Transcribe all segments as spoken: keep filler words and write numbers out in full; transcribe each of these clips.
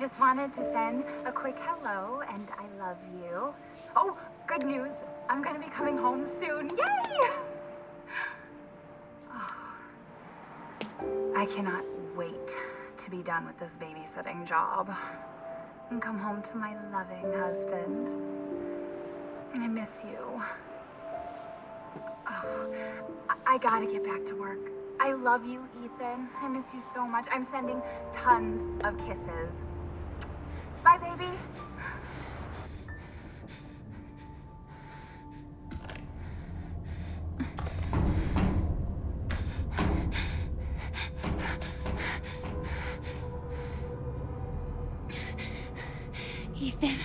just wanted to send a quick hello and I love you. Oh, good news. I'm gonna be coming home soon. Yay! Oh, I cannot wait to be done with this babysitting job and come home to my loving husband. I miss you. Oh, I, I gotta get back to work. I love you, Ethan. I miss you so much. I'm sending tons of kisses. Bye, baby. Ethan.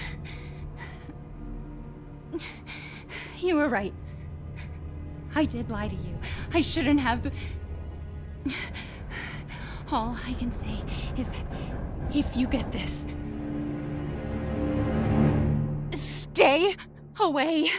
You were right. I did lie to you. I shouldn't have. But all I can say is that if you get this, stay away.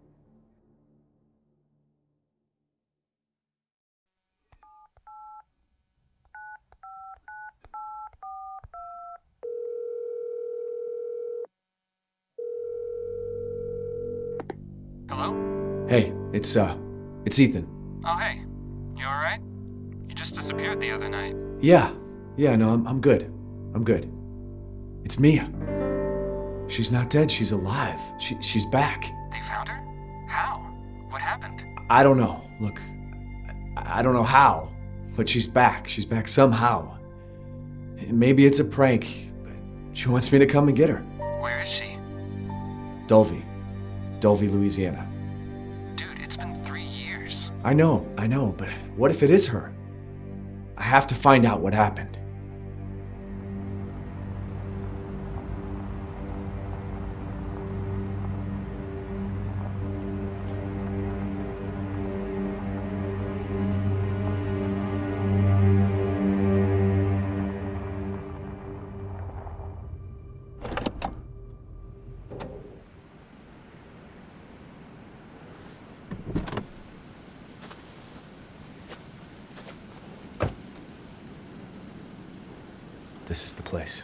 Hello? Hey, it's, uh, it's Ethan. Oh, hey. You alright? You just disappeared the other night. Yeah, yeah, no, I'm, I'm good. I'm good. It's Mia. She's not dead, she's alive. She, she's back. They found her? How? What happened? I don't know. Look, I, I don't know how, but she's back. She's back somehow. Maybe it's a prank, but she wants me to come and get her. Where is she? Dulvey. Dulvey, Louisiana. Dude, it's been three years. I know, I know, but what if it is her? I have to find out what happened. This is the place.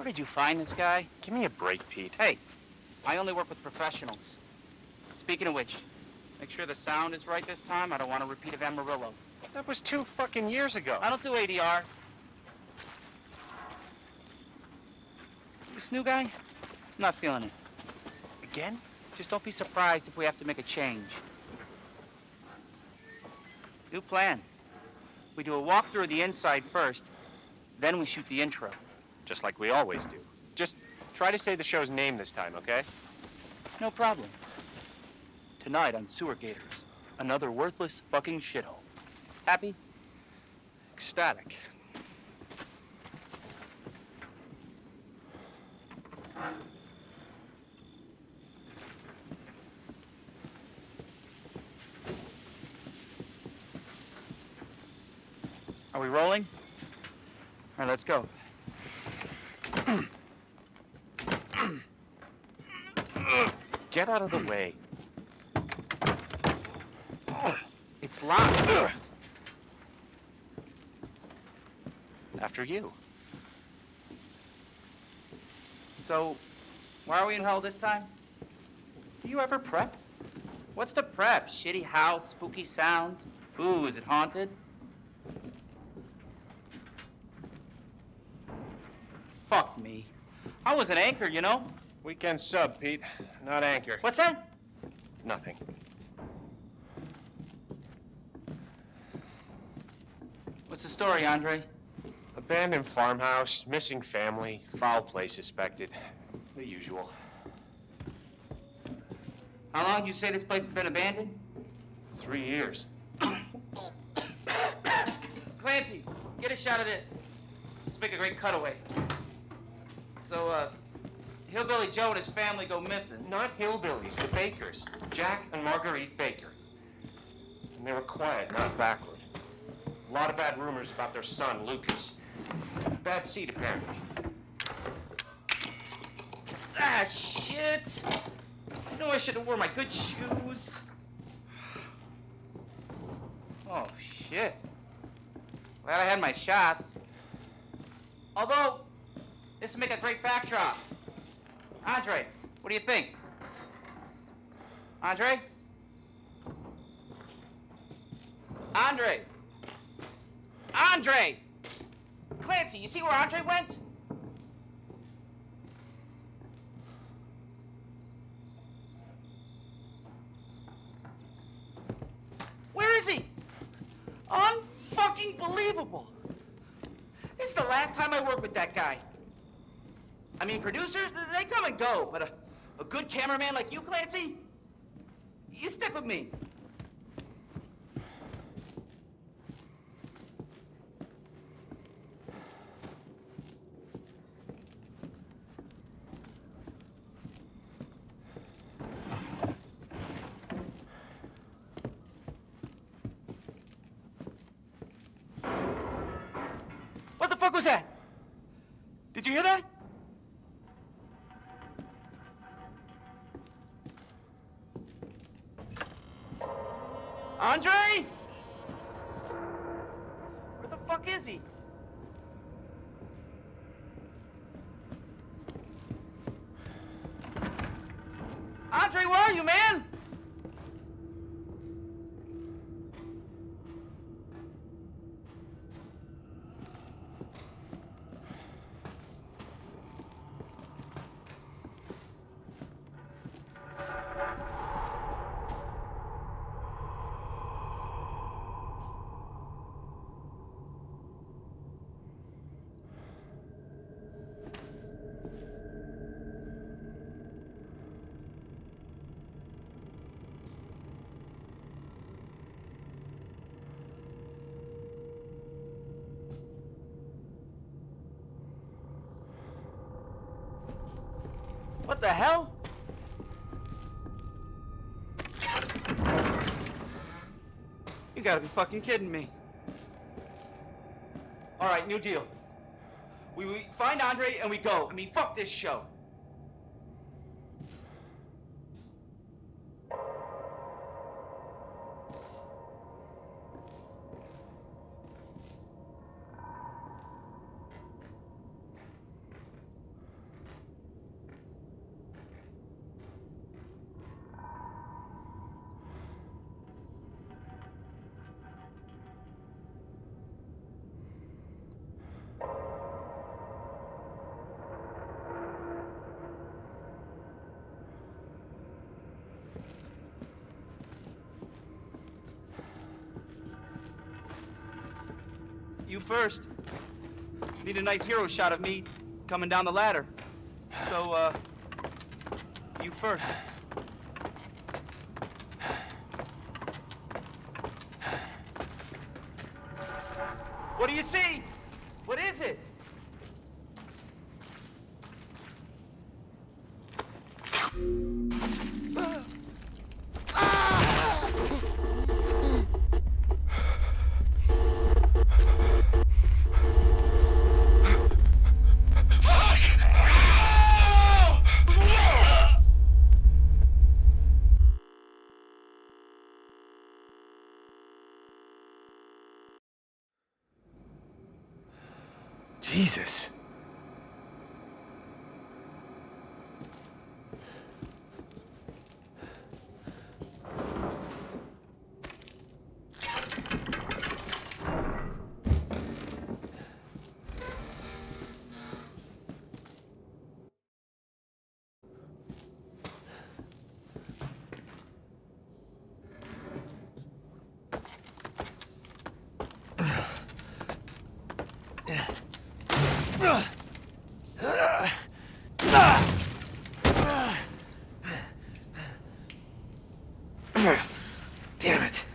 Where did you find this guy? Give me a break, Pete. Hey, I only work with professionals. Speaking of which, make sure the sound is right this time. I don't want a repeat of Amarillo. That was two fucking years ago. I don't do A D R. This new guy, I'm not feeling it. Again? Just don't be surprised if we have to make a change. New plan. We do a walkthrough of the inside first, then we shoot the intro. Just like we always do. Just try to say the show's name this time, okay? No problem. Tonight on Sewer Gators, another worthless fucking shithole. Happy? Ecstatic. Are we rolling? All right, let's go. Get out of the way. It's locked. After you. So, why are we in hell this time? Do you ever prep? What's the prep? Shitty house, spooky sounds? Ooh, is it haunted? Fuck me. I was an anchor, you know? Weekend sub, Pete. Not anchor. What's that? Nothing. What's the story, Andre? Abandoned farmhouse, missing family, foul play suspected. The usual. How long did you say this place has been abandoned? Three years. Clancy, get a shot of this. Let's make a great cutaway. So, uh, Hillbilly Joe and his family go missing. Not hillbillies, the Bakers. Jack and Marguerite Baker. And they were quiet, not backward. A lot of bad rumors about their son, Lucas. Bad seed, apparently. Ah, shit! I know I should have worn my good shoes. Oh, shit. Glad I had my shots. Although, this would make a great backdrop. Andre, what do you think? Andre? Andre! Andre! Clancy, you see where Andre went? Where is he? Unfucking believable. This is the last time I work with that guy. I mean, producers, they come and go, but a, a good cameraman like you, Clancy, you stick with me. What the fuck was that? Did you hear that? Andre? Where the fuck is he? Andre, where are you, man? What the hell? You gotta be fucking kidding me. All right, new deal. We, we find Andre and we go. I mean, fuck this show. You first. Need a nice hero shot of me coming down the ladder. So, uh, you first. What do you see? What is it? Jesus. Damn it.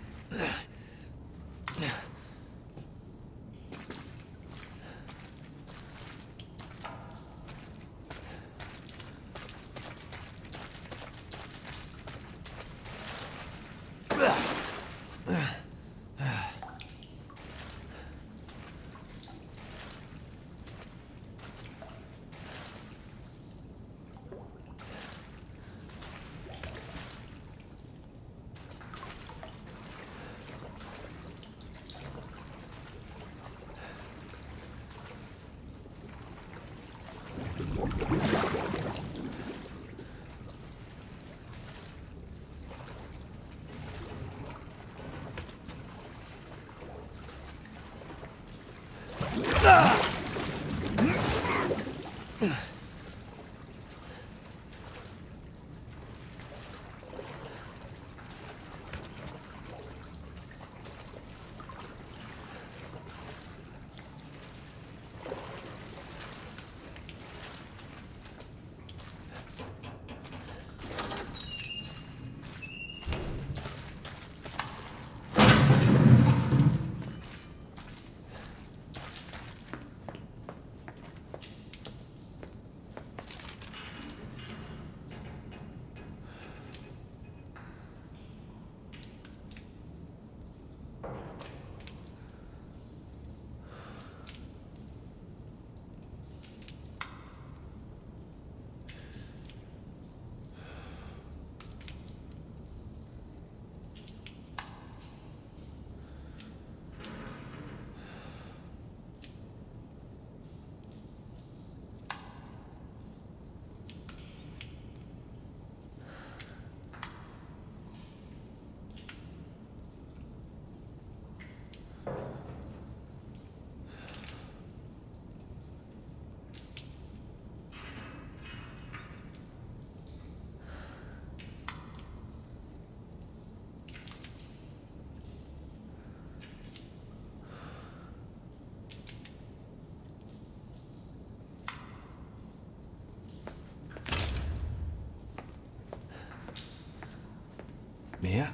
Mia?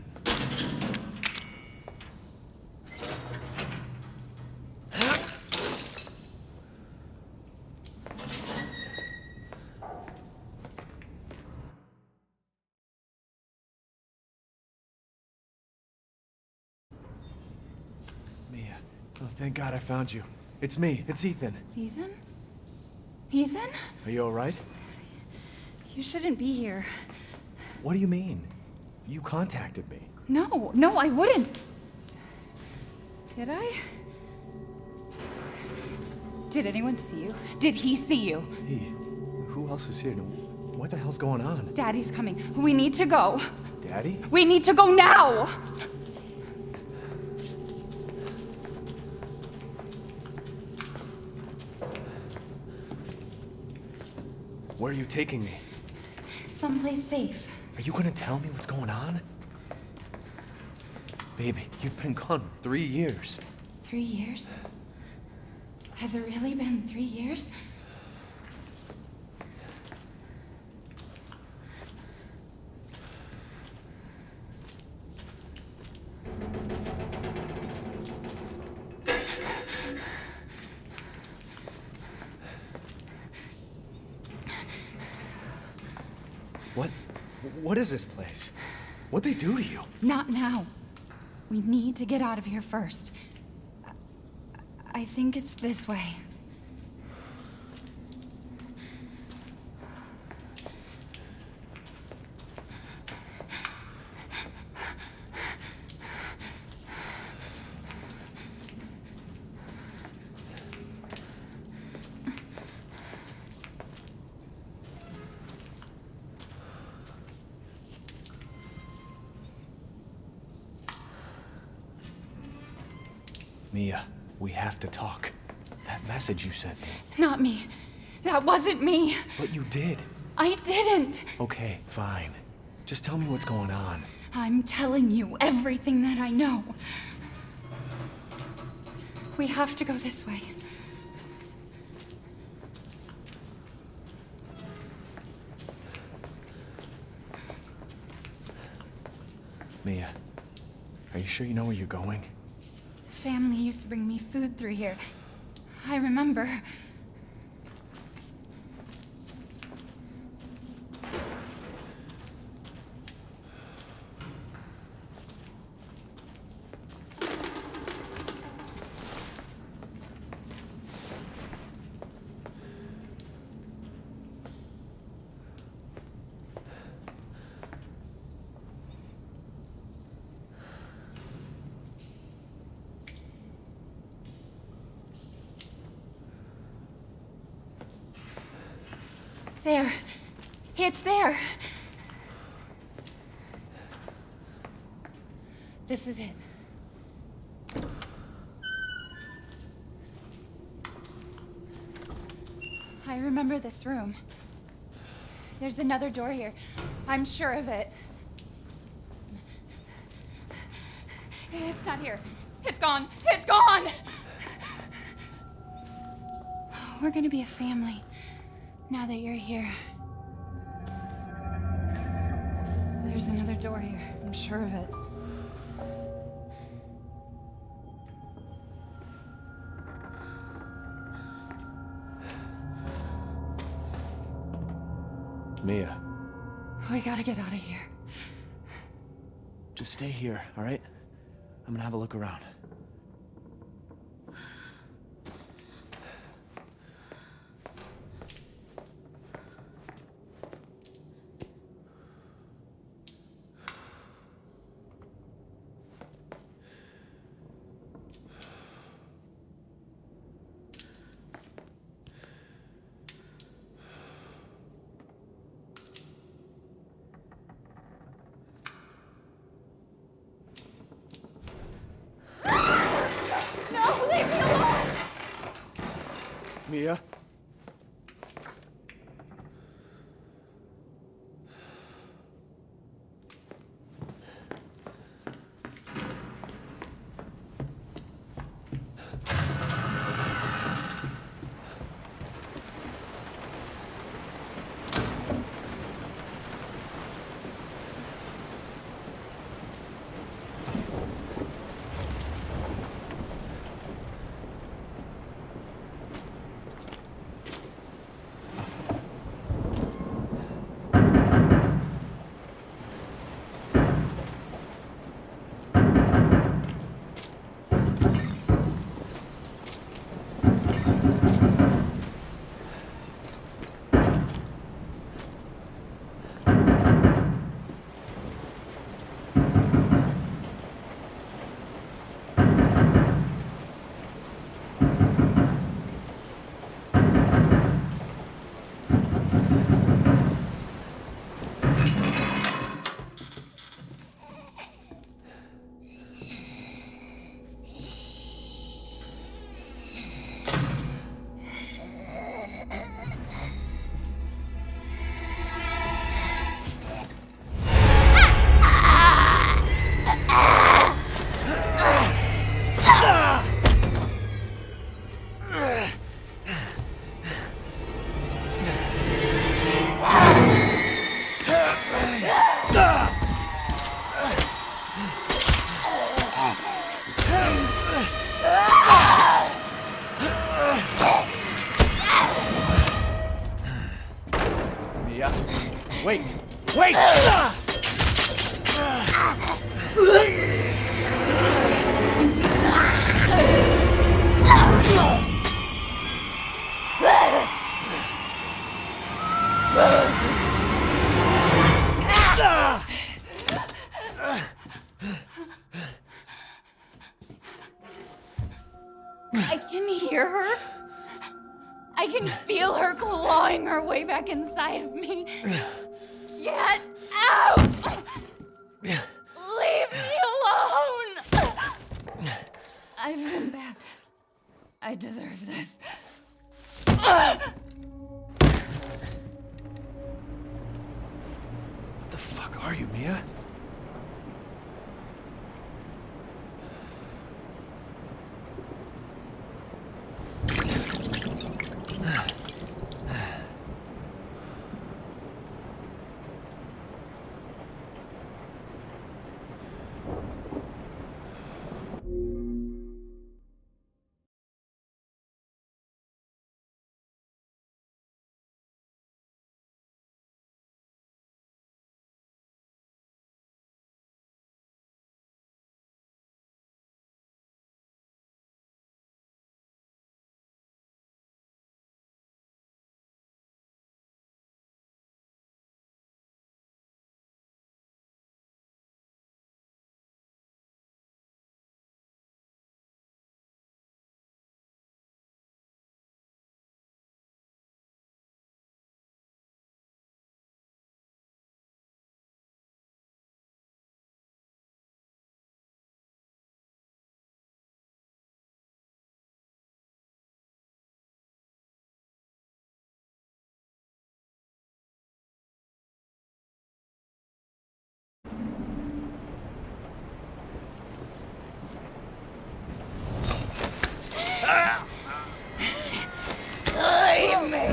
Mia. Oh, thank God I found you. It's me. It's Ethan. Ethan? Ethan? Are you all right? You shouldn't be here. What do you mean? You contacted me. No, no, I wouldn't. Did I? Did anyone see you? Did he see you? Hey, who else is here? What the hell's going on? Daddy's coming. We need to go. Daddy? We need to go now! Where are you taking me? Someplace safe. Are you gonna tell me what's going on? Baby, you've been gone three years. Three years? Has it really been three years? What? What is this place? What'd they do to you? Not now. We need to get out of here first. I think it's this way. Mia, we have to talk. That message you sent me. Not me. That wasn't me. But you did. I didn't. Okay, fine. Just tell me what's going on. I'm telling you everything that I know. We have to go this way. Mia, are you sure you know where you're going? Family used to bring me food through here. I remember. There. It's there. This is it. I remember this room. There's another door here. I'm sure of it. It's not here. It's gone. It's gone! We're gonna be a family. Now that you're here. There's another door here. I'm sure of it. Mia. We gotta get out of here. Just stay here, all right? I'm gonna have a look around. No, leave me alone! Mia? Wait! I can hear her. I can feel her clawing her way back inside of me. Get out! Leave me alone! I've been bad. I deserve this. What the fuck are you, Mia? Leave me!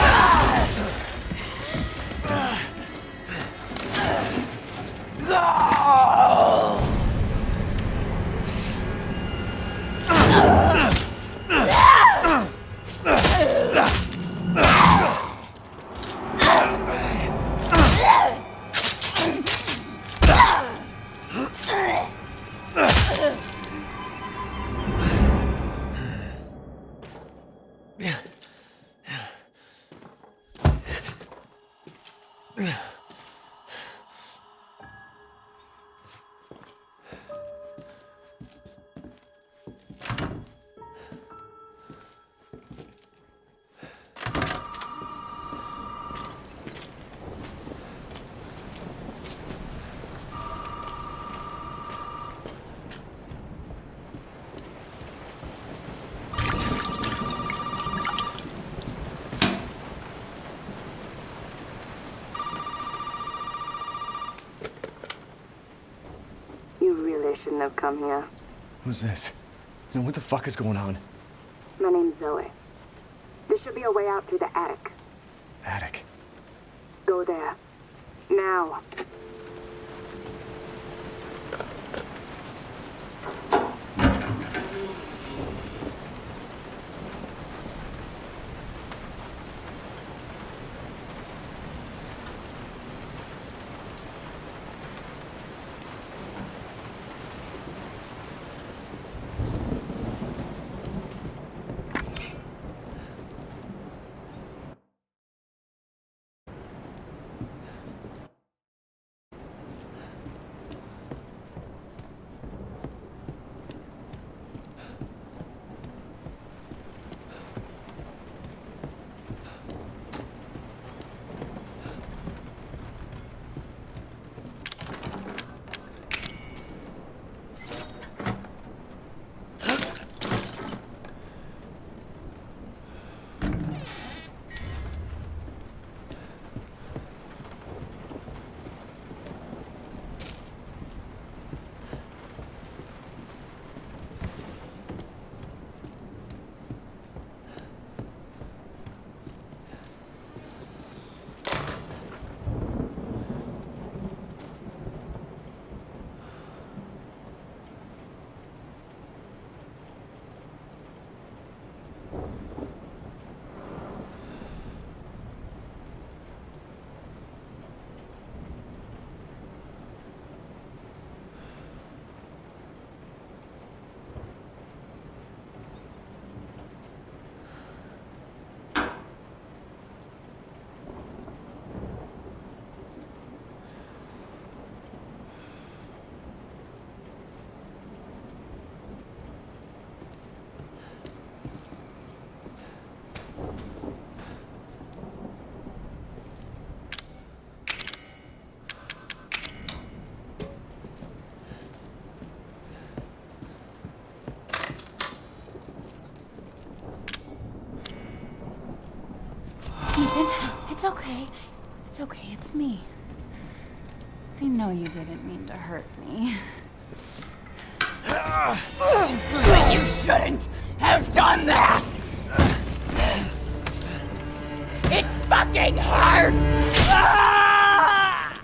You really shouldn't have come here. Who's this? And what the fuck is going on? My name's Zoe. There should be a way out through the attic. Attic. Go there. Now. Ethan, it's okay. It's okay, it's me. I know you didn't mean to hurt me. But you shouldn't have done that! It fucking hurts! Ah!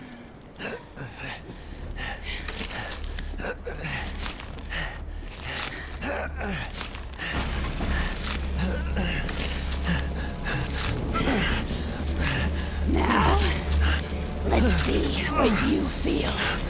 Now, let's see what you feel.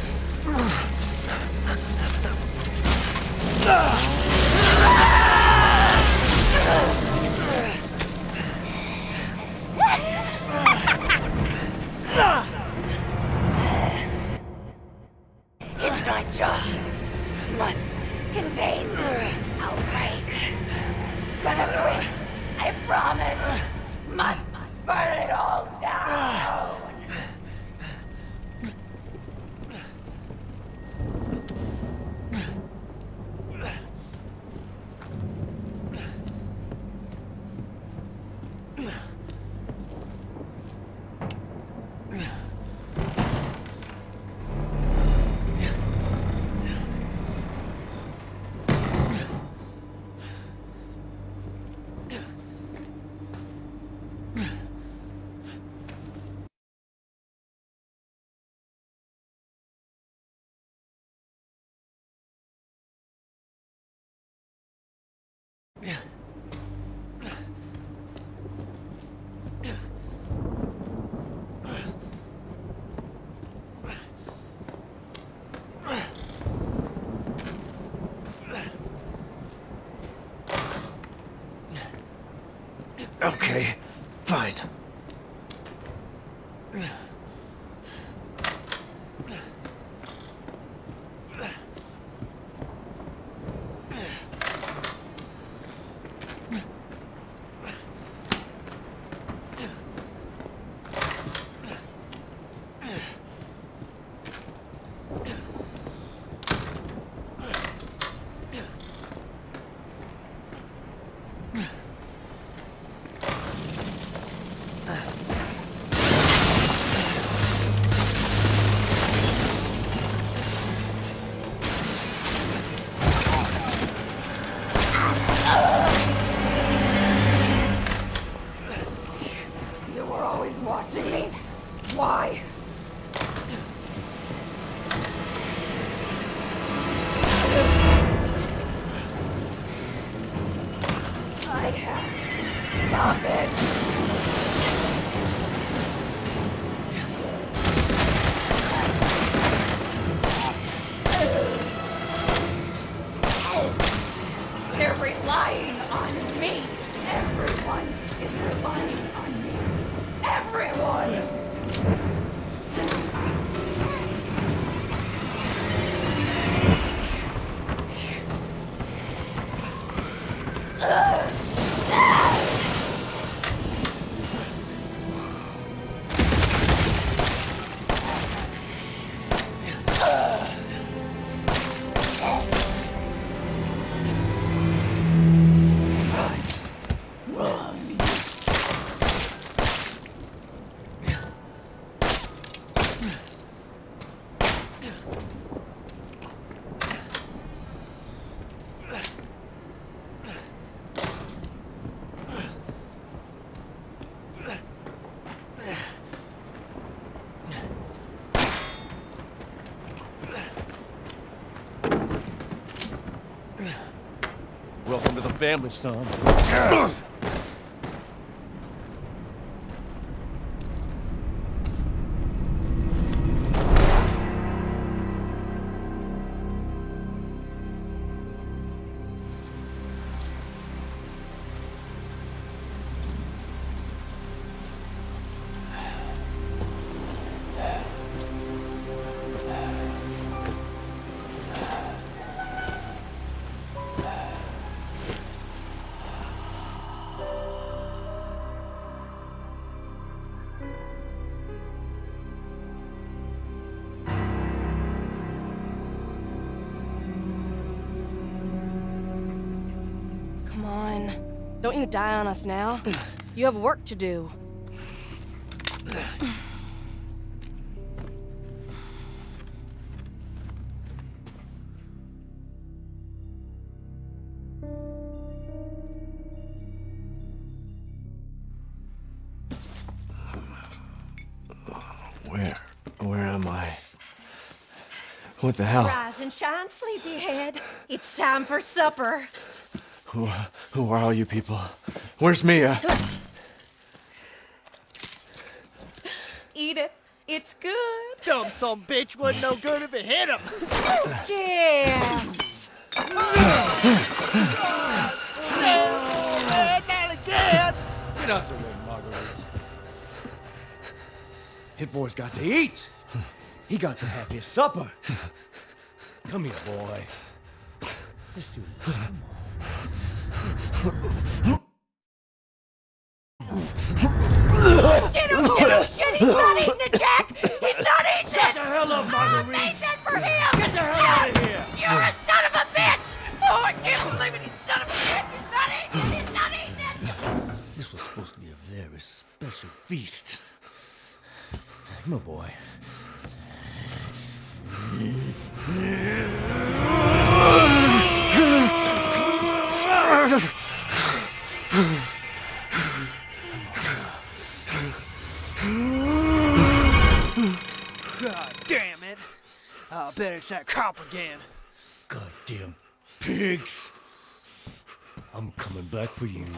It's not just must contain outbreak. Gonna quit, I promise. Must burn it all down. Okay, fine. Why? I have. Stop it. They're relying on me. Everyone is relying on me. Everyone! Welcome to the family, son. Come on. Don't you die on us now. You have work to do. What the hell? Rise and shine, sleepyhead. It's time for supper. Who, who are all you people? Where's Mia? Eat it. It's good. Dumb son bitch wasn't no good if it hit him. Yes. No, man, not again. Get out the way, Marguerite. Hit boy's got to eat. He got to have his supper. Come here, boy. Let's do this. Come on. Oh shit, oh shit, oh shit, he's not eating it, Jack! He's not eating it! Get the hell up, I Marguerite! made that for him! Get the hell out of here! You're a son of a bitch! Oh, I can't believe it, you son of a bitch! He's not eating it, he's not eating it! This was supposed to be a very special feast. Come on, boy. God damn it. I bet it's that cop again. Goddamn pigs! I'm coming back for you.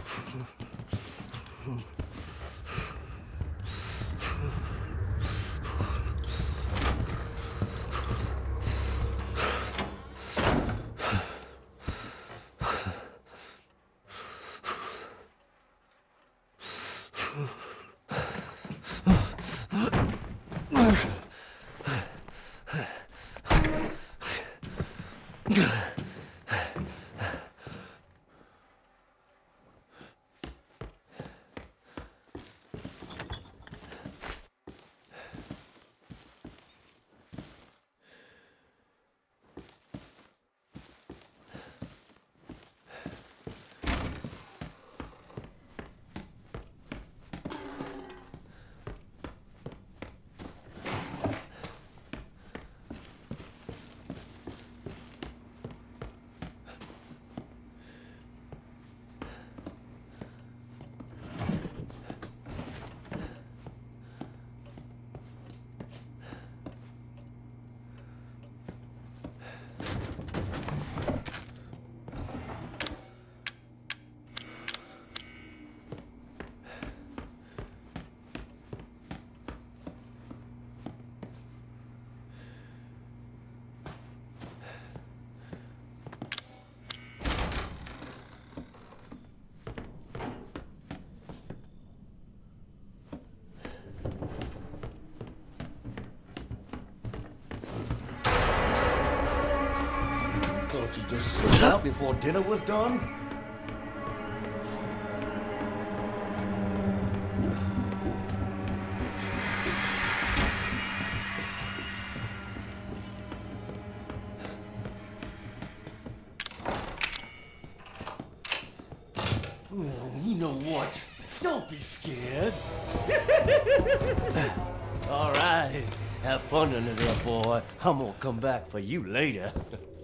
Thought you just slipped out before dinner was done? Oh, you know what? Don't be scared. All right. Have fun under there, boy. I'm gonna come back for you later.